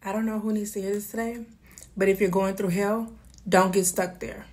I don't know who needs to hear this today, but if you're going through hell, don't get stuck there.